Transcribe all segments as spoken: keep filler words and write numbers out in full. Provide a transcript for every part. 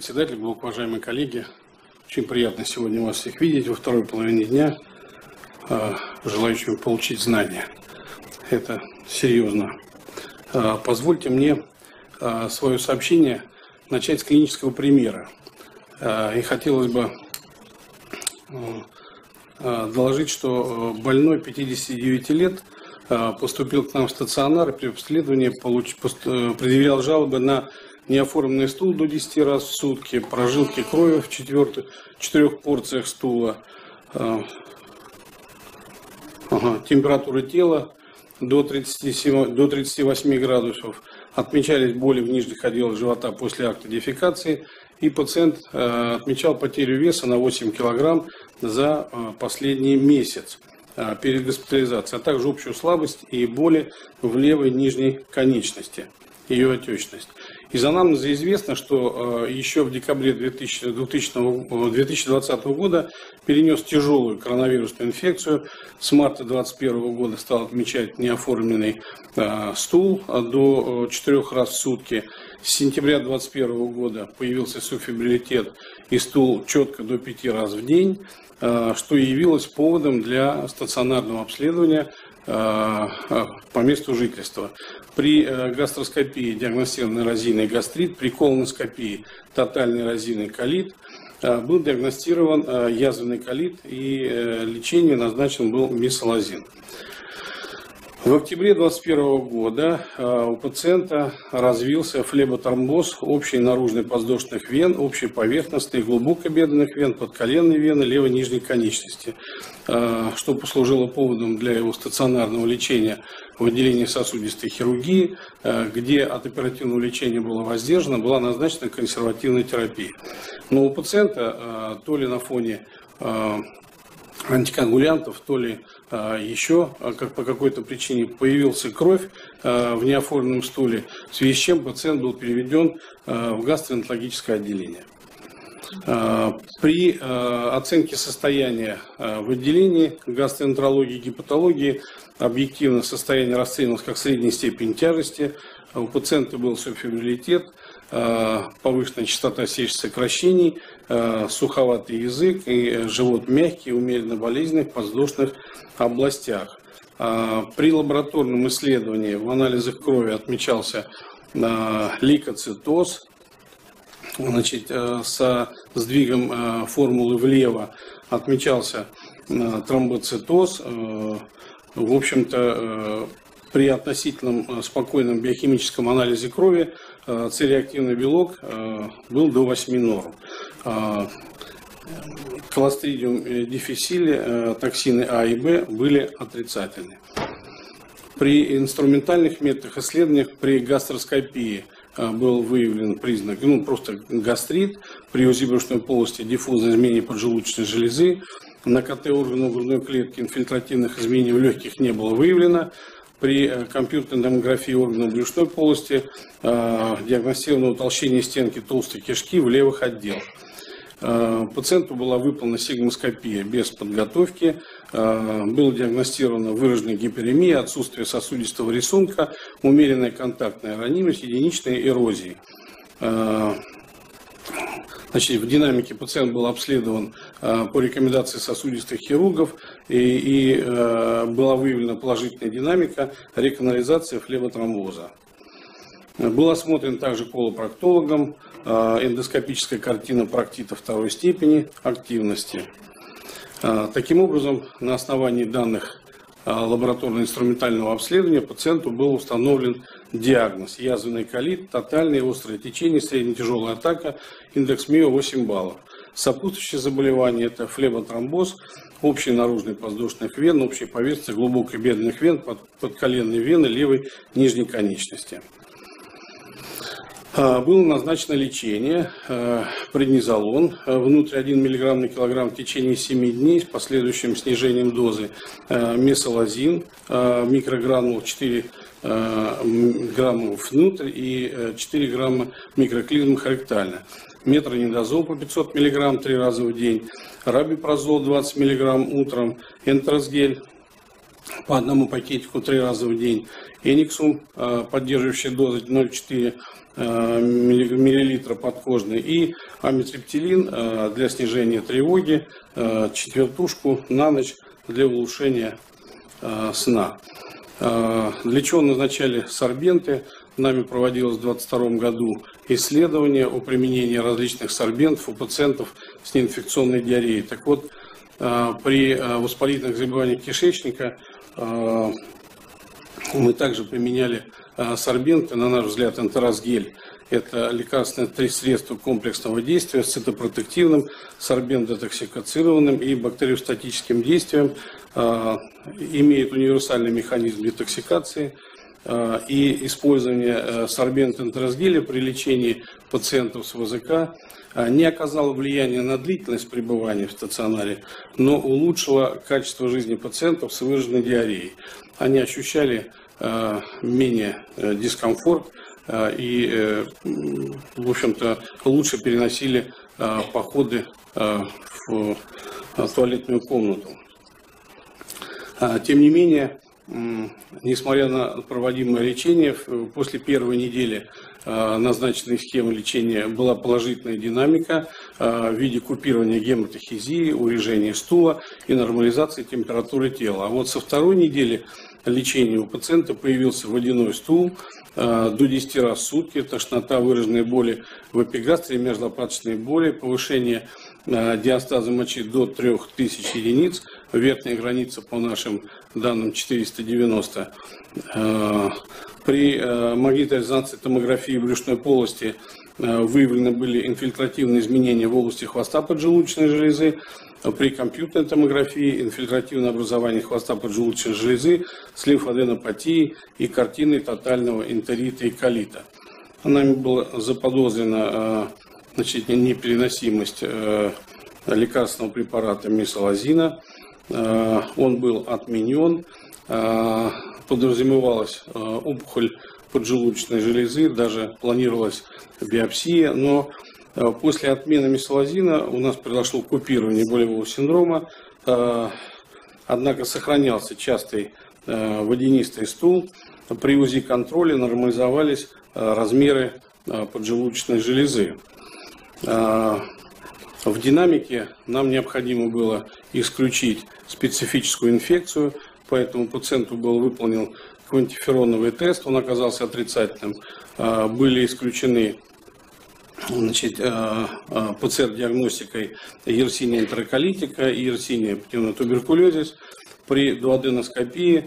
председатель, глубоко уважаемые коллеги. Очень приятно сегодня вас всех видеть во второй половине дня, желающими получить знания. Это серьезно. Позвольте мне свое сообщение начать с клинического примера. И хотелось бы доложить, что больной пятидесяти девяти лет поступил к нам в стационар и при обследовании получ... предъявлял жалобы на неоформленный стул до десяти раз в сутки, прожилки крови в четвертых, четырех порциях стула, ага, температура тела до тридцати семи, до тридцати восьми градусов, отмечались боли в нижних отделах живота после акта дефекации, и пациент э, отмечал потерю веса на восемь килограмм за э, последний месяц э, перед госпитализацией, а также общую слабость и боли в левой нижней конечности, ее отечность. Из анамнеза известно, что э, еще в декабре две тысячи двадцатого года перенес тяжелую коронавирусную инфекцию. С марта две тысячи двадцать первого года стал отмечать неоформленный э, стул до четырёх раз в сутки. С сентября две тысячи двадцать первого года появился субфибрилитет и стул четко до пяти раз в день, э, что явилось поводом для стационарного обследования э, по месту жительства. При гастроскопии диагностирован эрозийный гастрит, при колоноскопии тотальный эрозийный колит, был диагностирован язвенный колит и лечение назначен был месалазин. В октябре две тысячи двадцать первого года у пациента развился флеботромбоз общей наружной подвздошных вен, общей поверхностной, глубокобедренных вен, подколенной вены, левой нижней конечности, что послужило поводом для его стационарного лечения в отделении сосудистой хирургии, где от оперативного лечения было воздержано, была назначена консервативная терапия. Но у пациента то ли на фоне антикоагулянтов, то ли а, еще а, как по какой-то причине появился кровь а, в неоформленном стуле, в связи с чем пациент был переведен а, в гастроэнтерологическое отделение. А, при а, оценке состояния а, в отделении гастроэнтерологии и гепатологии объективно состояние расценивалось как средней степени тяжести. У пациента был субфибрилитет, повышенная частота сечь-сокращений, суховатый язык и живот мягкий, умеренно болезненный в подвздошных областях. При лабораторном исследовании в анализах крови отмечался лейкоцитоз, значит, со сдвигом формулы влево отмечался тромбоцитоз. В общем-то, при относительном спокойном биохимическом анализе крови С-реактивный белок был до восьми норм. Кластридиум диффисили, токсины А и Б были отрицательны. При инструментальных методах исследований, при гастроскопии был выявлен признак, ну, просто гастрит, при УЗИ брюшной полости диффузное изменение поджелудочной железы, на КТ органов грудной клетки инфильтративных изменений в легких не было выявлено. При компьютерной томографии органов брюшной полости э, диагностировано утолщение стенки толстой кишки в левых отделах. Э, пациенту была выполнена сигмоскопия без подготовки, э, была диагностирована выраженная гиперемия, отсутствие сосудистого рисунка, умеренная контактная ранимость, единичная эрозия. Э, Значит, в динамике пациент был обследован э, по рекомендации сосудистых хирургов и, и э, была выявлена положительная динамика реканализации флеботромбоза. Был осмотрен также колопроктологом, э, эндоскопическая картина проктита второй степени активности. Э, таким образом, на основании данных лабораторно-инструментального обследования пациенту был установлен диагноз: язвенный колит, тотальное острое течение, средне-тяжелая атака, индекс МИО восемь баллов. Сопутствующие заболевания — это флеботромбоз, общей наружной подвздошных вен, общей поверхности глубокой бедренных вен, под, подколенной вены левой нижней конечности. Было назначено лечение, преднизолон, внутрь один миллиграмм на килограмм в течение семи дней с последующим снижением дозы, месалазин, микрограмму четыре грамма внутрь и четыре грамма микроклизм ректально, метронидазол по пятьсот миллиграмм три раза в день, рабипрозол двадцать миллиграмм утром, энтеросгель по одному пакетику три раза в день, эниксум, поддерживающая доза ноль целых четыре миллилитра подкожный, и амитриптилин для снижения тревоги, четвертушку на ночь для улучшения сна. Для чего назначали сорбенты? Нами проводилось в две тысячи двадцать втором году исследование о применении различных сорбентов у пациентов с неинфекционной диареей. Так вот, при воспалительных заболеваниях кишечника мы также применяли сорбенты, на наш взгляд, энтеросгель. Это лекарственное средство комплексного действия с цитопротективным, сорбент-детоксикацированным и бактериостатическим действием. Имеет универсальный механизм детоксикации. И использование сорбент-энтеросгеля при лечении пациентов с ВЗК не оказало влияния на длительность пребывания в стационаре, но улучшило качество жизни пациентов с выраженной диареей. Они ощущали менее дискомфорт и, в общем-то, лучше переносили походы в туалетную комнату. Тем не менее, несмотря на проводимое лечение, после первой недели назначенной схемы лечения была положительная динамика в виде купирования гематохизии, урежения стула и нормализации температуры тела. А вот со второй недели лечения у пациента появился водяной стул до десяти раз в сутки, тошнота, выраженные боли в эпигастре, межлопаточные боли, повышение диастаза мочи до трёх тысяч единиц, верхняя граница по нашим данным четыреста девяносто. При магнитно-резонансной томографии брюшной полости выявлены были инфильтративные изменения в области хвоста поджелудочной железы. При компьютерной томографии инфильтративное образование хвоста поджелудочной железы с лимфоденопатией и картиной тотального энтерита и колита. Нами была заподозрена значит, непереносимость лекарственного препарата месалазина. Он был отменен. Подразумевалась опухоль поджелудочной железы, даже планировалась биопсия, но после отмены месалазина у нас произошло купирование болевого синдрома, однако сохранялся частый водянистый стул. При УЗИ-контроле нормализовались размеры поджелудочной железы. В динамике нам необходимо было исключить специфическую инфекцию, поэтому пациенту был выполнен квантифероновый тест, он оказался отрицательным. Были исключены значит, ПЦР-диагностикой Yersinia энтероколитика и Yersinia пневмотуберкулезис. При дуоденоскопии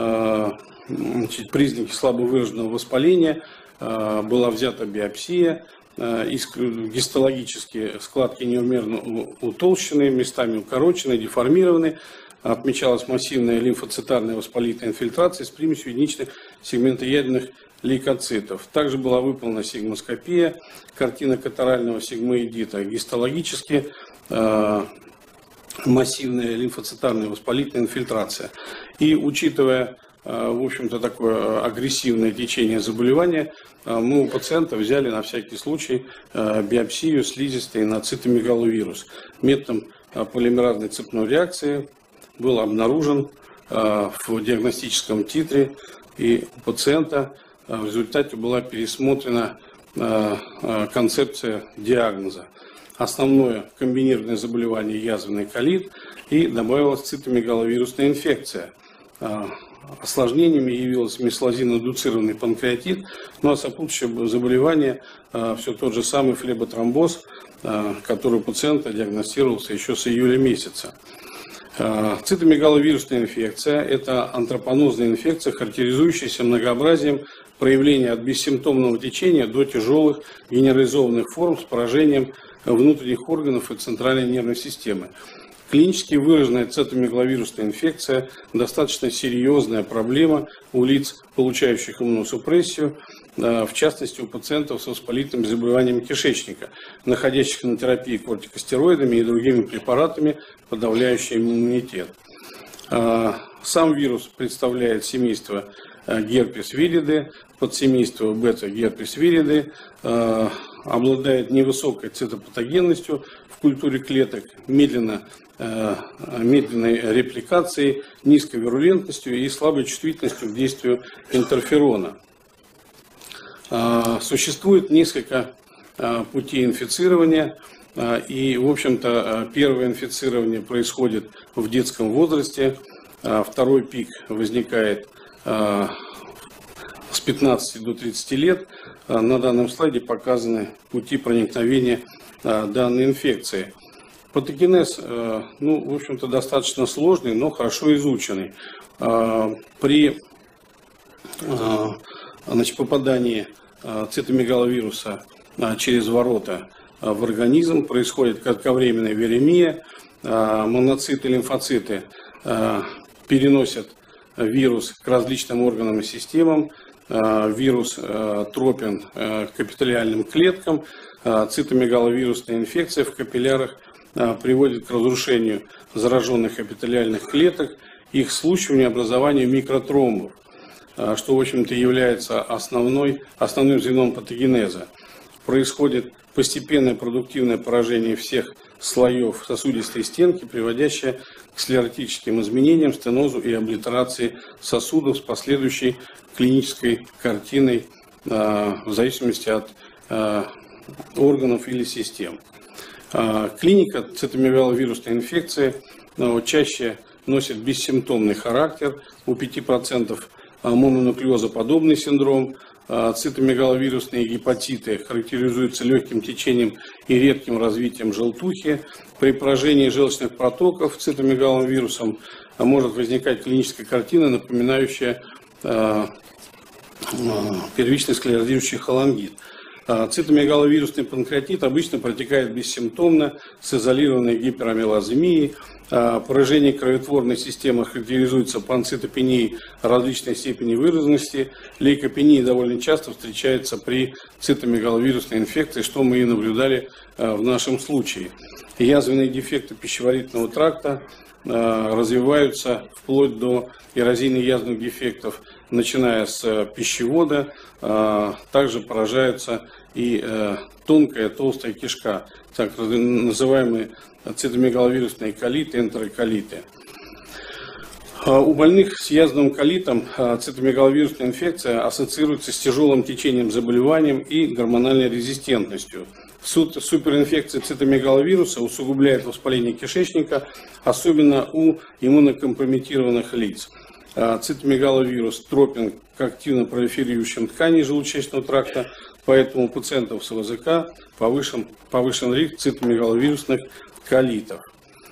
значит, признаки слабо выраженного воспаления, была взята биопсия. Гистологические складки неумерно утолщены, местами укорочены, деформированы. Отмечалась массивная лимфоцитарная воспалительная инфильтрация с примесью единичных сегментоядерных лейкоцитов. Также была выполнена сигмоскопия, картина катарального сигмоидита. Гистологически э, массивная лимфоцитарная воспалительная инфильтрация. И учитывая в общем-то, такое агрессивное течение заболевания, мы у пациента взяли на всякий случай биопсию слизистой на цитомегаловирус. Методом полимеразной цепной реакции был обнаружен в диагностическом титре, и у пациента в результате была пересмотрена концепция диагноза. Основное комбинированное заболевание язвенный колит, и добавилась цитомегаловирусная инфекция. Осложнениями явилось месалазин-индуцированный панкреатит, ну а сопутствующее заболевание все тот же самый флеботромбоз, который у пациента диагностировался еще с июля месяца. Цитомегаловирусная инфекция – это антропонозная инфекция, характеризующаяся многообразием проявления от бессимптомного течения до тяжелых генерализованных форм с поражением внутренних органов и центральной нервной системы. Клинически выраженная цитомегаловирусная инфекция – достаточно серьезная проблема у лиц, получающих иммуносупрессию, в частности у пациентов с воспалительными заболеваниями кишечника, находящихся на терапии кортикостероидами и другими препаратами, подавляющими иммунитет. Сам вирус представляет семейство герпес вириде, подсемейство бета-герпес вириде, обладает невысокой цитопатогенностью в культуре клеток, медленно, медленной репликацией, низкой вирулентностью и слабой чувствительностью к действию интерферона. Существует несколько путей инфицирования, и, в общем-то, первое инфицирование происходит в детском возрасте, второй пик возникает с пятнадцати до тридцати лет. На данном слайде показаны пути проникновения данной инфекции. Патогенез, ну, в общем-то, достаточно сложный, но хорошо изученный. При значит, попадании цитомегаловируса через ворота в организм происходит кратковременная виремия, моноциты, лимфоциты переносят вирус к различным органам и системам, вирус тропен к эпителиальным клеткам, цитомегаловирусная инфекция в капиллярах приводит к разрушению зараженных эпителиальных клеток, их случиванию и образованию микротромбов, что, в общем-то, является основной, основным звеном патогенеза. Происходит постепенное продуктивное поражение всех слоев сосудистой стенки, приводящее к склеротическим изменениям, стенозу и облитерации сосудов с последующей клинической картиной в зависимости от органов или систем. Клиника цитомегаловирусной инфекции чаще носит бессимптомный характер, у пяти процентов мононуклеозоподобный синдром. Цитомегаловирусные гепатиты характеризуются легким течением и редким развитием желтухи. При поражении желчных протоков цитомегаловым вирусом может возникать клиническая картина, напоминающая первичный склерозирующий холангит. Цитомегаловирусный панкреатит обычно протекает бессимптомно с изолированной гиперамилаземией. Поражение кроветворной системы характеризуется панцитопенией различной степени выраженности. Лейкопения довольно часто встречается при цитомегаловирусной инфекции, что мы и наблюдали в нашем случае. Язвенные дефекты пищеварительного тракта развиваются вплоть до эрозийно-язвенных дефектов, начиная с пищевода. Также поражаются и тонкая, толстая кишка, так называемые цитомегаловирусные колиты, энтероколиты. У больных с язвенным колитом цитомегаловирусная инфекция ассоциируется с тяжелым течением заболеванием и гормональной резистентностью. Суперинфекция цитомегаловируса усугубляет воспаление кишечника, особенно у иммунокомпрометированных лиц. Цитомегаловирус тропен к активно пролиферирующим тканям желудочно-кишечного тракта, поэтому у пациентов с ВЗК повышен, повышен риск цитомегаловирусных колитов.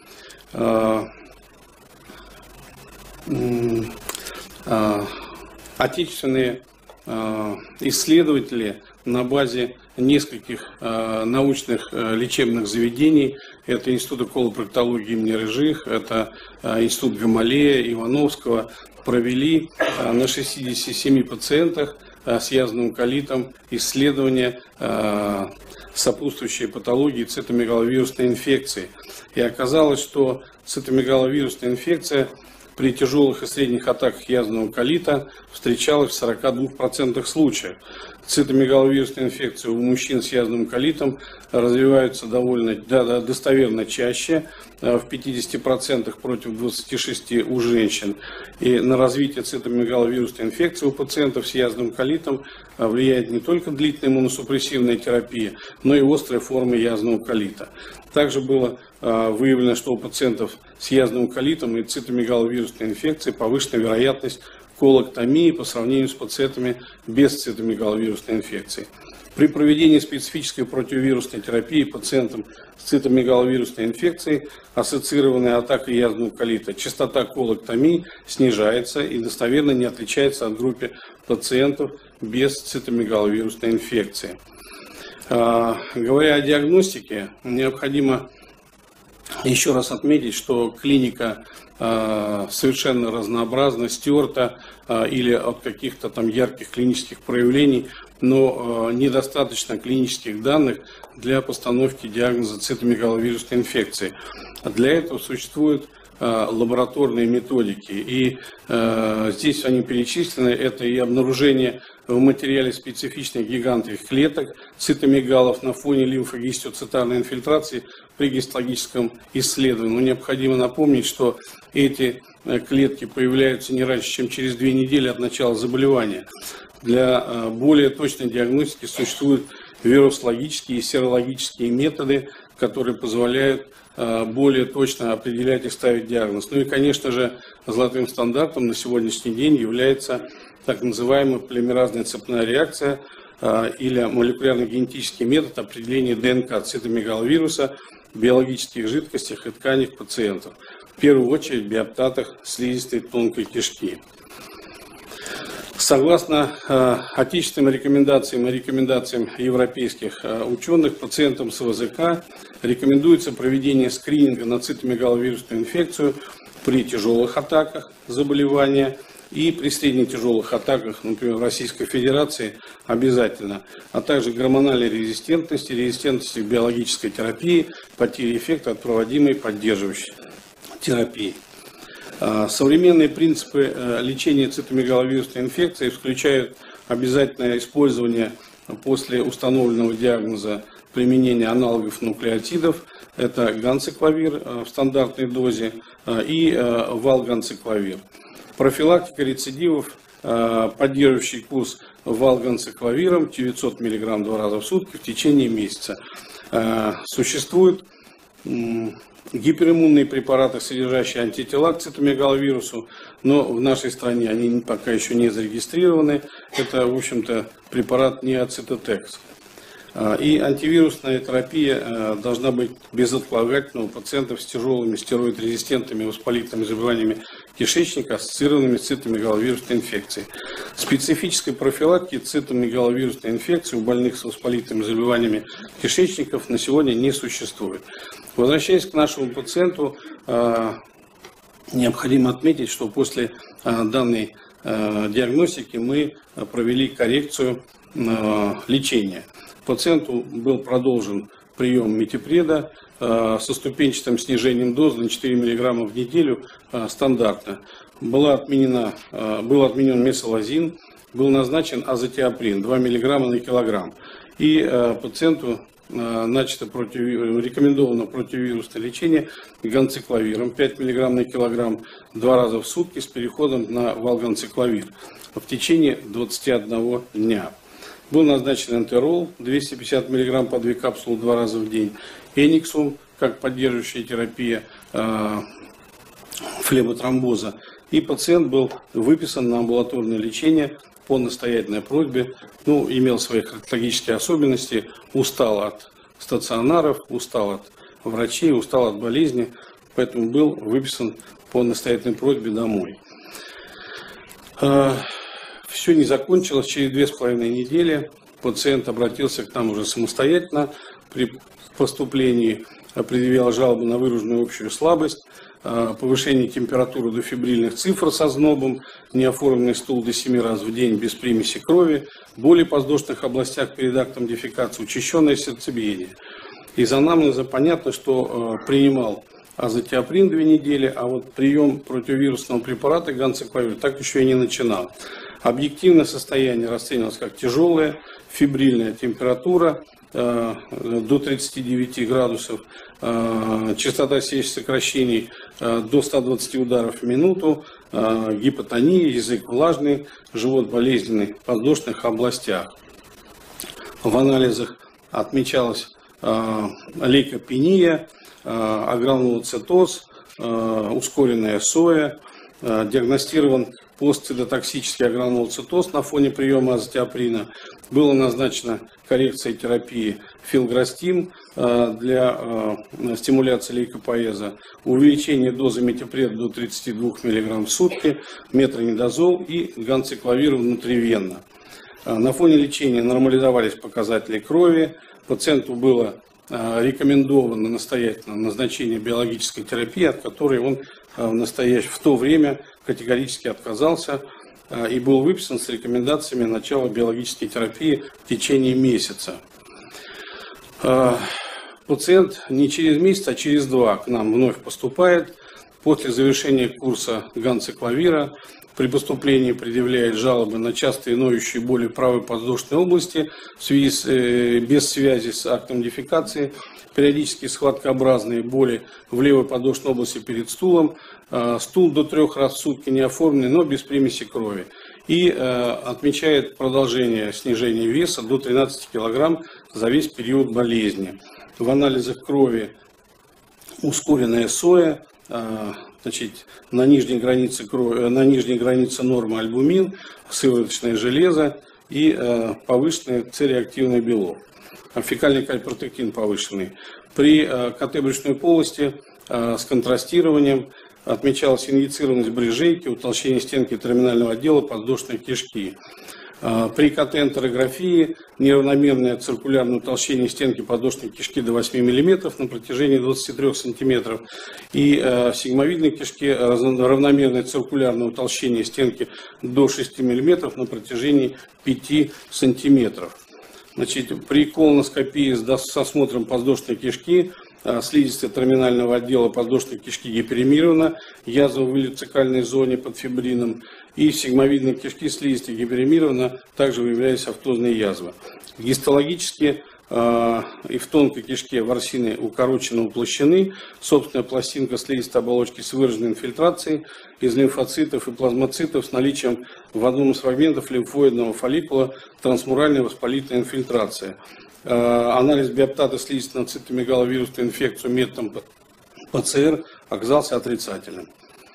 Отечественные исследователи на базе нескольких научных лечебных заведений, это Институт колопроктологии имени Рыжих, это Институт Гамалея, Ивановского, провели на шестидесяти семи пациентах с язвенным колитом исследования сопутствующей патологии цитомегаловирусной инфекции. И оказалось, что цитомегаловирусная инфекция при тяжелых и средних атаках язвенного колита встречалась в сорока двух процентах случаев. Цитомегаловирусная инфекция у мужчин с язвенным колитом развиваются довольно достоверно чаще, в пятидесяти процентах против двадцати шести процентов у женщин. И на развитие цитомегаловирусной инфекции у пациентов с язвенным колитом влияет не только длительная иммуносупрессивная терапия, но и острые формы язвенного колита. Также было выявлено, что у пациентов с язвенным колитом и цитомегаловирусной инфекцией повышена вероятность колоктомии по сравнению с пациентами без цитомегаловирусной инфекции. При проведении специфической противовирусной терапии пациентам с цитомегаловирусной инфекцией, ассоциированной атакой язвенного колита, частота колоктомии снижается и достоверно не отличается от группы пациентов без цитомегаловирусной инфекции. Говоря о диагностике, необходимо еще раз отметить, что клиника совершенно разнообразна, стерта или от каких-то там ярких клинических проявлений, но недостаточно клинических данных для постановки диагноза цитомегаловирусной инфекции. Для этого существуют лабораторные методики, и здесь они перечислены. Это и обнаружение в материале специфичных гигантовых клеток цитомегалов на фоне лимфогистиоцитарной инфильтрации при гистологическом исследовании. Но необходимо напомнить, что эти клетки появляются не раньше, чем через две недели от начала заболевания. Для более точной диагностики существуют вирусологические и серологические методы, которые позволяют более точно определять и ставить диагноз. Ну и, конечно же, золотым стандартом на сегодняшний день является так называемая полимеразная цепная реакция или молекулярно-генетический метод определения ДНК цитомегаловируса в биологических жидкостях и тканях пациентов, в первую очередь в биоптатах слизистой тонкой кишки. Согласно э, отечественным рекомендациям и рекомендациям европейских э, ученых, пациентам с ВЗК рекомендуется проведение скрининга на цитомегаловирусную инфекцию при тяжелых атаках заболевания и при средне-тяжелых атаках, например, в Российской Федерации, обязательно, а также гормональной резистентности, резистентности к биологической терапии, потери эффекта от проводимой поддерживающей терапии. Современные принципы лечения цитомегаловирусной инфекции включают обязательное использование после установленного диагноза применения аналогов нуклеотидов, это ганцикловир в стандартной дозе и валганцикловир. Профилактика рецидивов, поддерживающий курс валганцикловиром девятьсот миллиграмм два раза в сутки в течение месяца. Существует гипериммунные препараты, содержащие антитела к цитомегаловирусу, но в нашей стране они пока еще не зарегистрированы. Это, в общем-то, препарат неоцитотекс. И антивирусная терапия должна быть безотлагательна у пациентов с тяжелыми стероид-резистентными воспалительными заболеваниями кишечника, ассоциированными с цитомегаловирусной инфекцией. Специфической профилактики цитомегаловирусной инфекции у больных с воспалительными заболеваниями кишечников на сегодня не существует. Возвращаясь к нашему пациенту, необходимо отметить, что после данной диагностики мы провели коррекцию лечения. Пациенту был продолжен прием метипреда со ступенчатым снижением дозы на четыре миллиграмма в неделю стандартно. Была отменена, был отменен месалазин, был назначен азотиоприн два миллиграмма на килограмм. И пациенту начато против, рекомендовано противовирусное лечение ганцикловиром пять миллиграмм на килограмм два раза в сутки с переходом на валганцикловир в течение двадцати одного дня. Был назначен энтерол двести пятьдесят миллиграмм по две капсулы два раза в день, эниксум как поддерживающая терапия э, флеботромбоза. И пациент был выписан на амбулаторное лечение по настоятельной просьбе, ну, имел свои характерологические особенности, устал от стационаров, устал от врачей, устал от болезни, поэтому был выписан по настоятельной просьбе домой. Все не закончилось. Через две с половиной недели пациент обратился к нам уже самостоятельно при поступлении, предъявлял жалобу на выраженную общую слабость, повышение температуры до фебрильных цифр со знобом, неоформленный стул до семи раз в день без примеси крови, боли в подвздошных областях перед актом дефекации, учащенное сердцебиение. Из анамнеза понятно, что принимал азотиоприн две недели, а вот прием противовирусного препарата ганцикловир так еще и не начинал. Объективное состояние расценивалось как тяжелая, фебрильная температура э, до тридцати девяти градусов, э, частота сердечных сокращений э, до ста двадцати ударов в минуту, э, гипотония, язык влажный, живот болезненный в подвздошных областях. В анализах отмечалась э, лейкопения, э, агранулоцитоз, э, ускоренная соя, э, диагностирован постцитотоксический агранулоцитоз на фоне приема азотиоприна. Была назначена коррекция терапии филграстим для стимуляции лейкопоэза, увеличение дозы метипреда до тридцати двух миллиграмм в сутки, метронидазол и ганцикловир внутривенно. На фоне лечения нормализовались показатели крови, пациенту было рекомендовано настоятельно назначение биологической терапии, от которой он в, настоящее, в то время категорически отказался и был выписан с рекомендациями начала биологической терапии в течение месяца. Пациент не через месяц, а через два к нам вновь поступает. После завершения курса ганцикловира при поступлении предъявляет жалобы на частые ноющие боли в правой подвздошной области в связи с, э, без связи с актом дефекации, периодически схваткообразные боли в левой подвздошной области перед стулом, э, стул до трех раз в сутки не оформленный, но без примеси крови. и э, отмечает продолжение снижения веса до тринадцати килограмм за весь период болезни. В анализах крови ускоренная соя, э, значит, на нижней границе крови, на нижней границе нормы альбумин, сывороточное железо и э, повышенный цереактивный белок. Фекальный кальпротектин повышенный. При э, КТ брюшной полости э, с контрастированием отмечалась инъецированность брыжейки, утолщение стенки терминального отдела подвздошной кишки. Э, при КТ-энтерографии неравномерное циркулярное утолщение стенки подвздошной кишки до восьми миллиметров на протяжении двадцати трёх сантиметров. И э, в сигмовидной кишке равномерное циркулярное утолщение стенки до шести миллиметров на протяжении пяти сантиметров. Значит, при колоноскопии с осмотром подвздошной кишки слизистая терминального отдела подвздошной кишки гиперемирована, язва в иллюцикальной зоне под фибрином, и сигмовидной кишки слизистая гиперемирована, также выявляются автозные язвы. Гистологически э, и в тонкой кишке ворсины укорочены, уплощены, собственная пластинка слизистой оболочки с выраженной инфильтрацией из лимфоцитов и плазмоцитов с наличием в одном из фрагментов лимфоидного фолликула трансмуральной воспалительной инфильтрации. Анализ биоптата слизистой на цитомегаловирусную инфекцию методом ПЦР оказался отрицательным.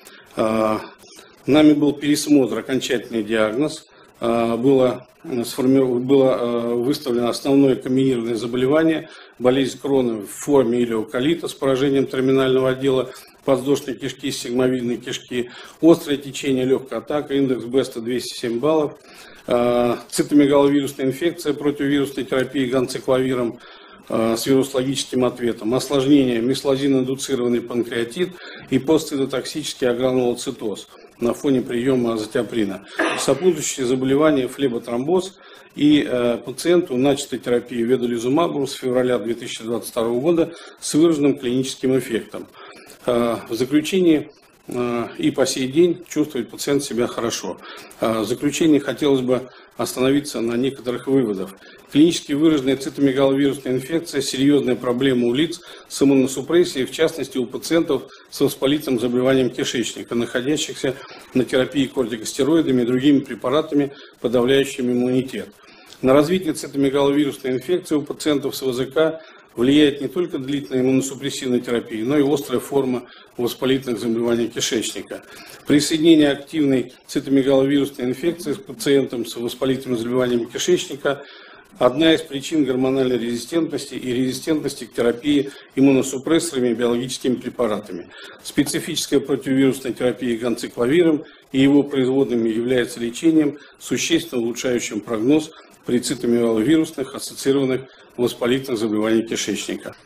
Нами был пересмотр, окончательный диагноз. Было, было выставлено основное комбинированное заболевание, болезнь Крона в форме илиоколита с поражением терминального отдела подвздошной кишки, сигмовидной кишки, острое течение, легкая атака, индекс Беста двести семь баллов, цитомегаловирусная инфекция, противовирусной терапии ганцикловиром с вирусологическим ответом, осложнение, мислозин-индуцированный панкреатит и постцитотоксический агранулоцитоз на фоне приема азотиоприна. Сопутствующие заболевания флеботромбоз, и э, пациенту начатой терапии ведолизумабом с февраля две тысячи двадцать второго года с выраженным клиническим эффектом. Э, в заключении э, и по сей день чувствует пациент себя хорошо. Э, в заключении хотелось бы остановиться на некоторых выводах. Клинически выраженная цитомегаловирусная инфекция – серьезная проблема у лиц с иммуносупрессией, в частности у пациентов с воспалительным заболеванием кишечника, находящихся на терапии кортикостероидами и другими препаратами, подавляющими иммунитет. На развитие цитомегаловирусной инфекции у пациентов с ВЗК влияет не только длительная иммуносупрессивная терапия, но и острая форма воспалительных заболеваний кишечника. Присоединение активной цитомегаловирусной инфекции с пациентом с воспалительными заболеваниями кишечника – одна из причин гормональной резистентности и резистентности к терапии иммуносупрессорами и биологическими препаратами. Специфическая противовирусная терапия ганцикловиром и его производными является лечением, существенно улучшающим прогноз при цитомегаловирусных ассоциированных воспалительных заболеваниях кишечника.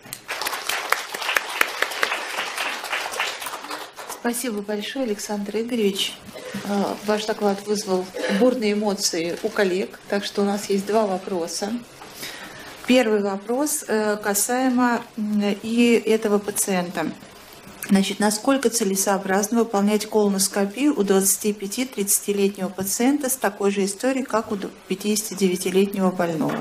Спасибо большое, Александр Игоревич. Ваш доклад вызвал бурные эмоции у коллег, так что у нас есть два вопроса. Первый вопрос касаемо и этого пациента. Значит, насколько целесообразно выполнять колоноскопию у двадцатипяти-тридцатилетнего пациента с такой же историей, как у пятидесятидевятилетнего больного?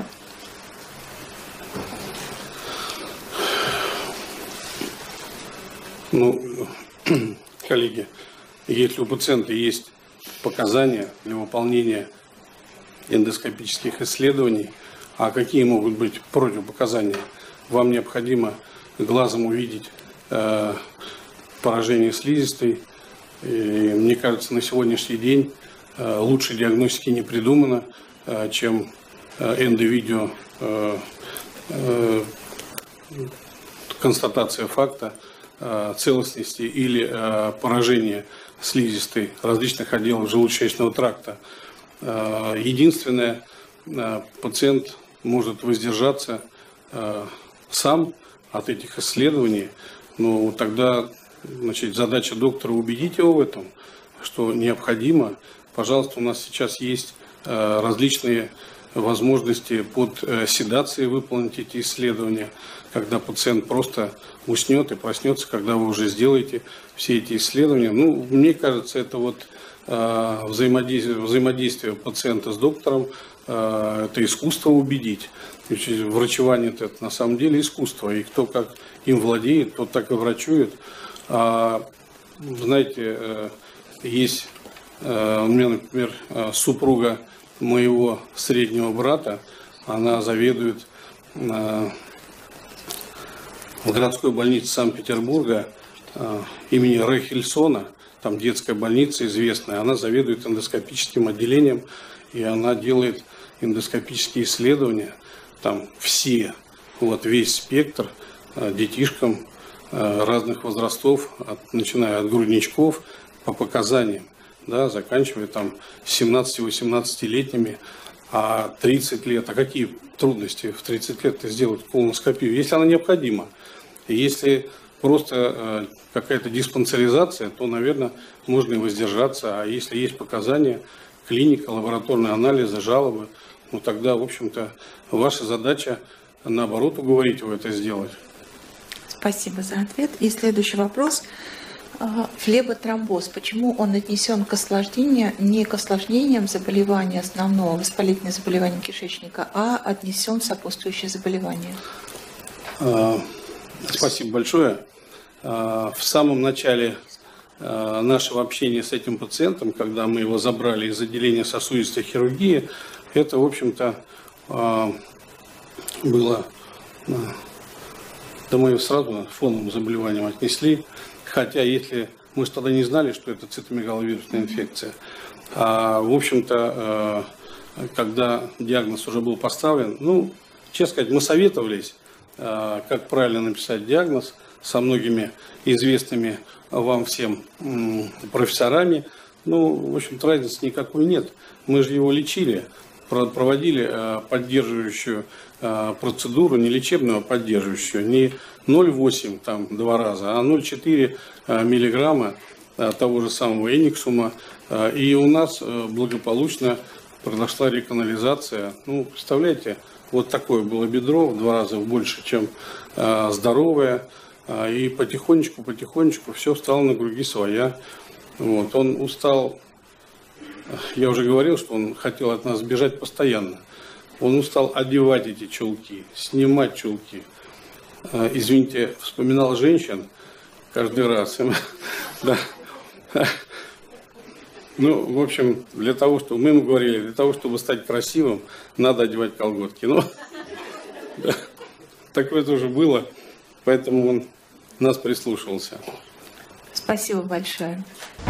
Ну, коллеги, если у пациента есть показания для выполнения эндоскопических исследований, а какие могут быть противопоказания? Вам необходимо глазом увидеть э, поражение слизистой. И, мне кажется, на сегодняшний день э, лучшей диагностики не придумано, э, чем э, эндовидео э, э, констатация факта целостности или э, поражения слизистой различных отделов желудочно-кишечного тракта. Э, единственное, э, пациент может воздержаться э, сам от этих исследований, но тогда, значит, задача доктора убедить его в этом, что необходимо. Пожалуйста, у нас сейчас есть э, различные возможности под э, седацией выполнить эти исследования, когда пациент просто уснет и проснется, когда вы уже сделаете все эти исследования. Ну, мне кажется, это вот э, взаимодействие, взаимодействие пациента с доктором, э, это искусство убедить. Врачевание – это на самом деле искусство, и кто как им владеет, тот так и врачует. А, знаете, э, есть У меня, например, супруга моего среднего брата, она заведует в городской больнице Санкт-Петербурга имени Рейхельсона, там детская больница известная, она заведует эндоскопическим отделением, и она делает эндоскопические исследования, там все, вот весь спектр детишкам разных возрастов, от, начиная от грудничков по показаниям, да, заканчивая там семнадцати-восемнадцатилетними, а тридцать лет, а какие трудности в тридцать лет сделать колоноскопию, если она необходима? Если просто э, какая-то диспансеризация, то, наверное, можно и воздержаться, а если есть показания, клиника, лабораторные анализы, жалобы, ну тогда, в общем-то, ваша задача, наоборот, уговорить его это сделать. Спасибо за ответ. И следующий вопрос. Флеботромбоз. Почему он отнесен к осложнениям, не к осложнениям заболевания основного, воспалительного заболевания кишечника, а отнесен в сопутствующие заболевания? Спасибо большое. В самом начале нашего общения с этим пациентом, когда мы его забрали из отделения сосудистой хирургии, это, в общем-то, было... Да мы его сразу фоновым заболеванием отнесли, хотя если мы же тогда не знали, что это цитомегаловирусная инфекция. А, в общем-то, когда диагноз уже был поставлен, ну, честно сказать, мы советовались, как правильно написать диагноз со многими известными вам всем профессорами. Ну, в общем-то, разницы никакой нет. Мы же его лечили, проводили поддерживающую процедуру, не лечебную, а поддерживающую, не ноль целых восемь десятых там два раза, а ноль целых четыре десятых миллиграмма того же самого эниксума. И у нас благополучно произошла реканализация. Ну, представляете, вот такое было бедро, в два раза больше, чем здоровое. И потихонечку, потихонечку все встало на круги своя. Вот. Он устал, я уже говорил, что он хотел от нас сбежать постоянно. Он устал одевать эти чулки, снимать чулки. Извините, вспоминал женщин каждый раз. Да. Ну, в общем, для того, чтобы мы ему говорили, для того, чтобы стать красивым, надо одевать колготки. Ну, да. Такое тоже было, поэтому он нас прислушивался. Спасибо большое.